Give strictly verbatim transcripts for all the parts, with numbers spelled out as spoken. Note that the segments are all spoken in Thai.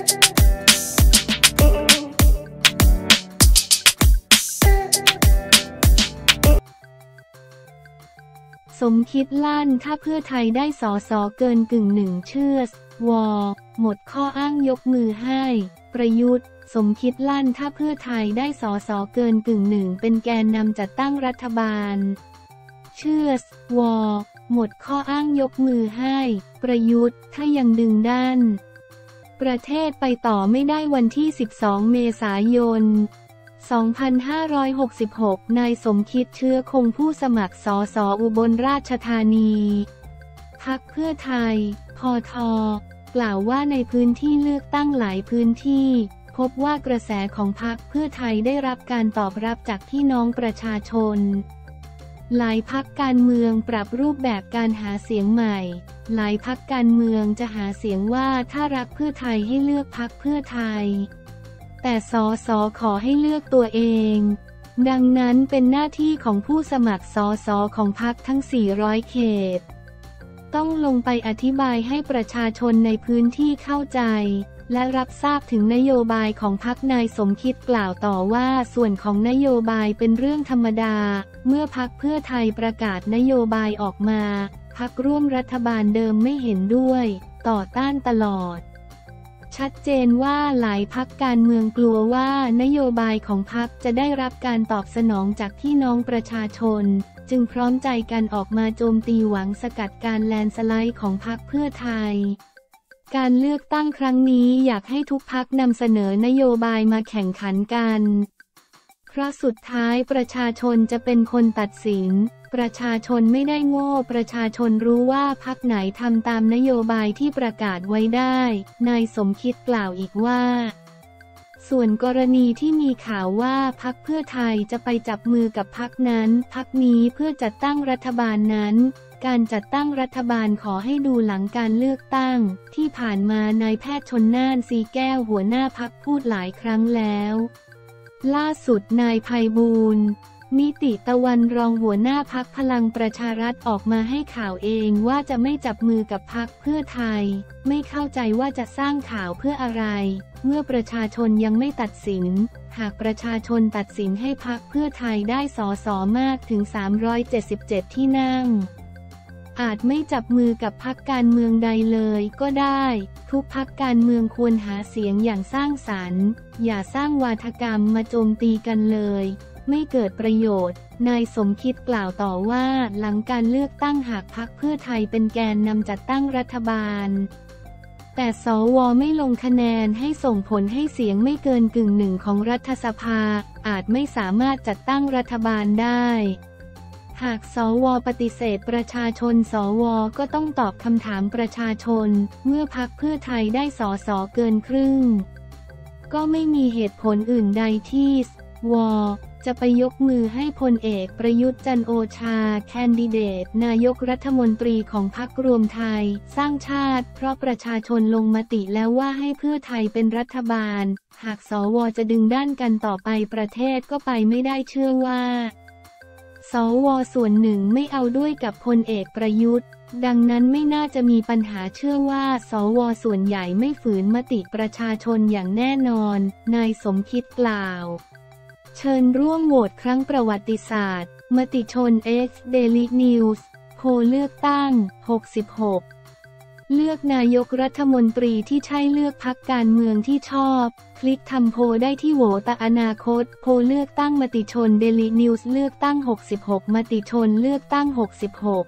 สมคิดลั่นถ้าเพื่อไทยได้สสเกินกึ่งหนึ่งเชื่อสวหมดข้ออ้างยกมือให้ประยุทธ์สมคิดลั่นถ้าเพื่อไทยได้สสเกินกึ่งหนึ่งเป็นแกนนำจัดตั้งรัฐบาลเชื่อสวหมดข้ออ้างยกมือให้ประยุทธ์ถ้ายังดึงด้านประเทศไปต่อไม่ได้วันที่สิบสองเมษายนสองพันห้าร้อยหกสิบหกนายสมคิดเชื้อคงผู้สมัครสสอุบลราชธานีพรรคเพื่อไทยพท.กล่าวว่าในพื้นที่เลือกตั้งหลายพื้นที่พบว่ากระแสของพรรคเพื่อไทยได้รับการตอบรับจากพี่น้องประชาชนหลายพรรคการเมืองปรับรูปแบบการหาเสียงใหม่หลายพรรคการเมืองจะหาเสียงว่าถ้ารักเพื่อไทยให้เลือกพรรคเพื่อไทยแต่สสขอให้เลือกตัวเองดังนั้นเป็นหน้าที่ของผู้สมัครสสของพรรคทั้งสี่ร้อยเขตต้องลงไปอธิบายให้ประชาชนในพื้นที่เข้าใจและรับทราบถึงนโยบายของพรรคนายสมคิดกล่าวต่อว่าส่วนของนโยบายเป็นเรื่องธรรมดาเมื่อพรรคเพื่อไทยประกาศนโยบายออกมาพรรคร่วมรัฐบาลเดิมไม่เห็นด้วยต่อต้านตลอดชัดเจนว่าหลายพรรคการเมืองกลัวว่านโยบายของพรรคจะได้รับการตอบสนองจากพี่น้องประชาชนจึงพร้อมใจกันออกมาโจมตีหวังสกัดการแลนด์สไลด์ของพรรคเพื่อไทยการเลือกตั้งครั้งนี้อยากให้ทุกพรรคนำเสนอนโยบายมาแข่งขันกันเพราะสุดท้ายประชาชนจะเป็นคนตัดสินประชาชนไม่ได้โง่ประชาชนรู้ว่าพรรคไหนทำตามนโยบายที่ประกาศไว้ได้นายสมคิดกล่าวอีกว่าส่วนกรณีที่มีข่าวว่าพรรคเพื่อไทยจะไปจับมือกับพรรคนั้นพรรคนี้เพื่อจัดตั้งรัฐบาลนั้นการจัดตั้งรัฐบาลขอให้ดูหลังการเลือกตั้งที่ผ่านมานายแพทย์ชลน่านสีแก้วหัวหน้าพรรคพูดหลายครั้งแล้วล่าสุดนายไพบูลย์นิติตะวันรองหัวหน้าพรรคพลังประชารัฐออกมาให้ข่าวเองว่าจะไม่จับมือกับพรรคเพื่อไทยไม่เข้าใจว่าจะสร้างข่าวเพื่ออะไรเมื่อประชาชนยังไม่ตัดสินหากประชาชนตัดสินให้พรรคเพื่อไทยได้สสมากถึงสามร้อยเจ็ดสิบเจ็ดที่นั่งอาจไม่จับมือกับพรรคการเมืองใดเลยก็ได้ทุกพรรคการเมืองควรหาเสียงอย่างสร้างสรรค์อย่าสร้างวาทกรรมมาโจมตีกันเลยไม่เกิดประโยชน์นายสมคิดกล่าวต่อว่าหลังการเลือกตั้งหากพรรคเพื่อไทยเป็นแกนนำจัดตั้งรัฐบาลแต่สวไม่ลงคะแนนให้ส่งผลให้เสียงไม่เกินกึ่งหนึ่งของรัฐสภาอาจไม่สามารถจัดตั้งรัฐบาลได้หากสวปฏิเสธประชาชนสวก็ต้องตอบคำถามประชาชนเมื่อพรรคเพื่อไทยได้สสเกินครึ่งก็ไม่มีเหตุผลอื่นใดที่สวจะไปยกมือให้พลเอกประยุทธ์จันทร์โอชาแคนดิเดตนายกรัฐมนตรีของพรรครวมไทยสร้างชาติเพราะประชาชนลงมติแล้วว่าให้เพื่อไทยเป็นรัฐบาลหากสวจะดึงด้านกันต่อไปประเทศก็ไปไม่ได้เชื่อว่าสวส่วนหนึ่งไม่เอาด้วยกับพลเอกประยุทธ์ดังนั้นไม่น่าจะมีปัญหาเชื่อว่าสวส่วนใหญ่ไม่ฝืนมติประชาชนอย่างแน่นอนนายสมคิดกล่าวเชิญร่วมโหวตครั้งประวัติศาสตร์มติชน X Daily News โพลเลือกตั้งหกสิบหกเลือกนายกรัฐมนตรีที่ใช่เลือกพรรคการเมืองที่ชอบคลิกทำโพลได้ที่โหวตอนาคตโพลเลือกตั้งมติชน Daily News เลือกตั้งหกสิบหกมติชนเลือกตั้งหกสิบหก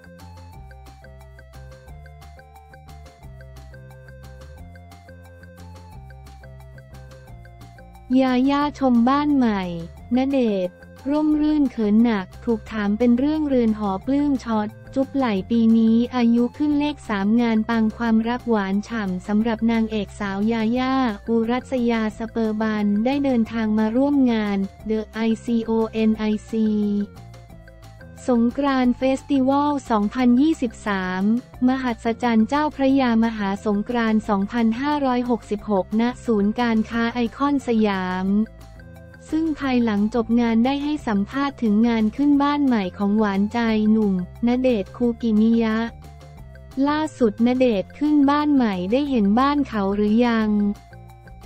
ยาย่าชมบ้านใหม่ณเดชน์ร่มรื่นเขินหนักถูกถามเป็นเรื่องเรือนหอปลื้มช็อตจุ๊บไหล่ปีนี้อายุขึ้นเลขสามงานปังความรักหวานฉ่ำสำหรับนางเอกสาวยาย่าอุรัสยาสเปอร์บันได้เดินทางมาร่วมงาน The ไอ ซี โอ เอ็น ไอ ซี สงกรานต์เฟสติวัล สองพันยี่สิบสาม มหัศจรรย์เจ้าพระยามหาสงกรานต์ สองพันห้าร้อยหกสิบหก ณ ศูนย์การค้าไอคอนสยามซึ่งภายหลังจบงานได้ให้สัมภาษณ์ถึงงานขึ้นบ้านใหม่ของหวานใจหนุ่มณเดชน์คูกิมิยะล่าสุดณเดชน์ขึ้นบ้านใหม่ได้เห็นบ้านเขาหรือยัง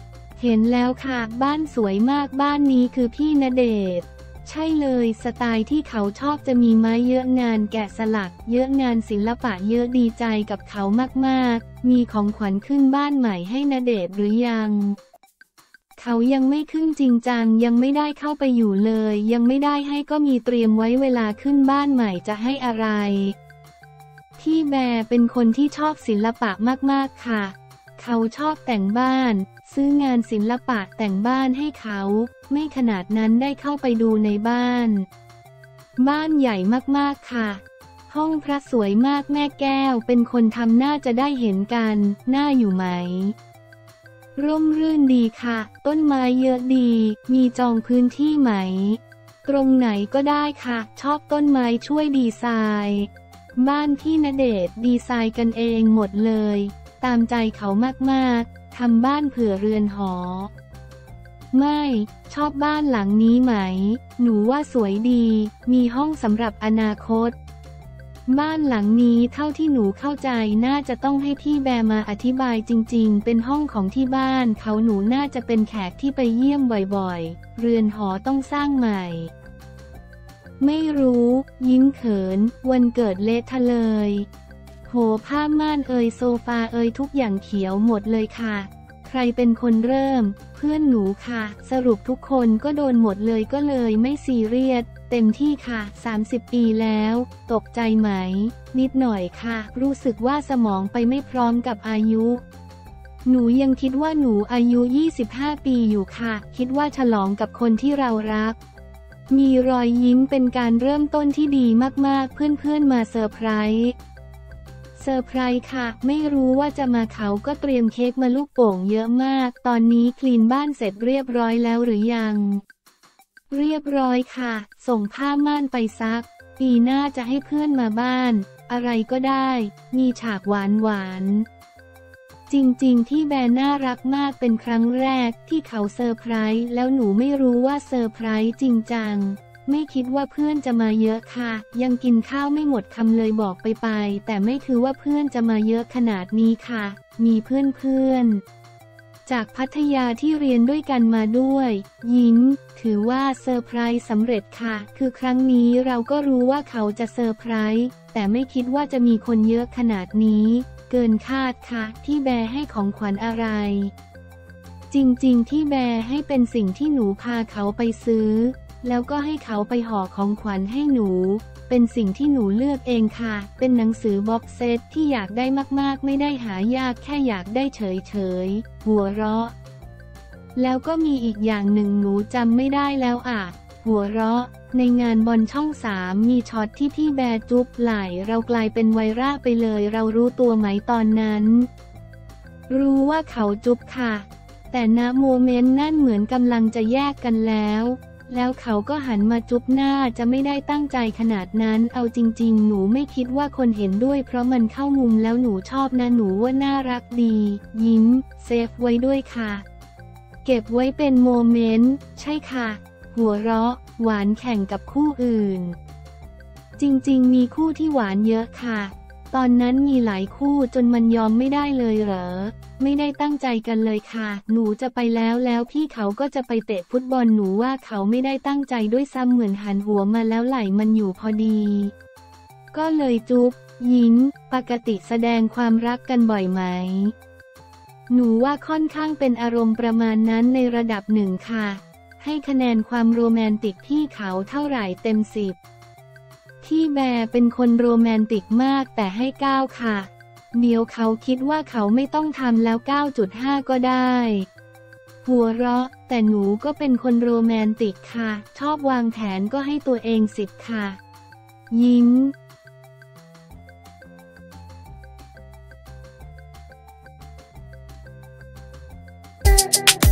เห็นแล้วค่ะบ้านสวยมากบ้านนี้คือพี่ณเดชน์ใช่เลยสไตล์ที่เขาชอบจะมีไม้เยอะงานแกะสลักเยอะงานศิลปะเยอะดีใจกับเขามากๆมีของขวัญขึ้นบ้านใหม่ให้ณเดชน์หรือยังเขายังไม่ขึ้นจริงจังยังไม่ได้เข้าไปอยู่เลยยังไม่ได้ให้ก็มีเตรียมไว้เวลาขึ้นบ้านใหม่จะให้อะไรพี่แบร์เป็นคนที่ชอบศิลปะมากๆค่ะเขาชอบแต่งบ้านซื้องานศิลปะแต่งบ้านให้เขาไม่ขนาดนั้นได้เข้าไปดูในบ้านบ้านใหญ่มากๆค่ะห้องพระสวยมากแม่แก้วเป็นคนทำน่าจะได้เห็นกันน่าอยู่ไหมร่มรื่นดีค่ะต้นไม้เยอะดีมีจองพื้นที่ไหมตรงไหนก็ได้ค่ะชอบต้นไม้ช่วยดีไซน์บ้านพี่ณเดชน์ดีไซน์กันเองหมดเลยตามใจเขามากๆทำบ้านเผื่อเรือนหอไม่ชอบบ้านหลังนี้ไหมหนูว่าสวยดีมีห้องสำหรับอนาคตบ้านหลังนี้เท่าที่หนูเข้าใจน่าจะต้องให้พี่แบร์มาอธิบายจริงๆเป็นห้องของที่บ้านเขาหนูน่าจะเป็นแขกที่ไปเยี่ยมบ่อยๆเรือนหอต้องสร้างใหม่ไม่รู้ยิ้มเขินวันเกิดเละทะเลยโหผ้าม่านเอยโซฟาเอยทุกอย่างเขียวหมดเลยค่ะใครเป็นคนเริ่มเพื่อนหนูค่ะสรุปทุกคนก็โดนหมดเลยก็เลยไม่ซีเรียสเต็มที่ค่ะสามสิบปีแล้วตกใจไหมนิดหน่อยค่ะรู้สึกว่าสมองไปไม่พร้อมกับอายุหนูยังคิดว่าหนูอายุยี่สิบห้าปีอยู่ค่ะคิดว่าฉลองกับคนที่เรารักมีรอยยิ้มเป็นการเริ่มต้นที่ดีมากๆเพื่อนๆมาเซอร์ไพรส์เซอร์ไพรส์ค่ะไม่รู้ว่าจะมาเขาก็เตรียมเค้กมาลูกโป่งเยอะมากตอนนี้คลีนบ้านเสร็จเรียบร้อยแล้วหรือยังเรียบร้อยค่ะส่งผ้าม่านไปซักปีหน้าจะให้เพื่อนมาบ้านอะไรก็ได้มีฉากหวานหวานจริงๆที่แบร์น่ารักมากเป็นครั้งแรกที่เขาเซอร์ไพรส์แล้วหนูไม่รู้ว่าเซอร์ไพรส์จริงจังไม่คิดว่าเพื่อนจะมาเยอะค่ะยังกินข้าวไม่หมดคำเลยบอกไปไปแต่ไม่ถือว่าเพื่อนจะมาเยอะขนาดนี้ค่ะมีเพื่อนๆจากพัทยาที่เรียนด้วยกันมาด้วยยิ้มถือว่าเซอร์ไพรส์สำเร็จค่ะคือครั้งนี้เราก็รู้ว่าเขาจะเซอร์ไพรส์แต่ไม่คิดว่าจะมีคนเยอะขนาดนี้เกินคาดค่ะที่แบร์ให้ของขวัญอะไรจริงๆที่แบร์ให้เป็นสิ่งที่หนูพาเขาไปซื้อแล้วก็ให้เขาไปห่อของขวัญให้หนูเป็นสิ่งที่หนูเลือกเองค่ะเป็นหนังสือบ็อกเซตที่อยากได้มากๆไม่ได้หายากแค่อยากได้เฉยๆหัวเราะแล้วก็มีอีกอย่างหนึ่งหนูจำไม่ได้แล้วอ่ะหัวเราะในงานบอลช่องสามมีช็อตที่พี่แบร์จุ๊บไหล่เรากลายเป็นไวรัลไปเลยเรารู้ตัวไหมตอนนั้นรู้ว่าเขาจุ๊บค่ะแต่ณโมเมนต์นั่นเหมือนกำลังจะแยกกันแล้วแล้วเขาก็หันมาจุ๊บหน้าจะไม่ได้ตั้งใจขนาดนั้นเอาจริงๆหนูไม่คิดว่าคนเห็นด้วยเพราะมันเข้ามุมแล้วหนูชอบนะหนูว่าน่ารักดียิ้มเซฟไว้ด้วยค่ะเก็บไว้เป็นโมเมนต์ใช่ค่ะหัวเราะหวานแข่งกับคู่อื่นจริงๆมีคู่ที่หวานเยอะค่ะตอนนั้นมีหลายคู่จนมันยอมไม่ได้เลยเหรอไม่ได้ตั้งใจกันเลยค่ะหนูจะไปแล้วแล้วพี่เขาก็จะไปเตะฟุตบอลหนูว่าเขาไม่ได้ตั้งใจด้วยซ้ำเหมือนหันหัวมาแล้วไหล่มันอยู่พอดีก็เลยจุ๊บยิ้มปกติแสดงความรักกันบ่อยไหมหนูว่าค่อนข้างเป็นอารมณ์ประมาณนั้นในระดับหนึ่งค่ะให้คะแนนความโรแมนติกพี่เขาเท่าไหร่เต็มสิบที่แบร์เป็นคนโรแมนติกมากแต่ให้เก้าค่ะเดี๋ยวเขาคิดว่าเขาไม่ต้องทำแล้ว เก้าจุดห้า ก็ได้หัวเราะแต่หนูก็เป็นคนโรแมนติกค่ะชอบวางแผนก็ให้ตัวเองสิบค่ะยิ้ม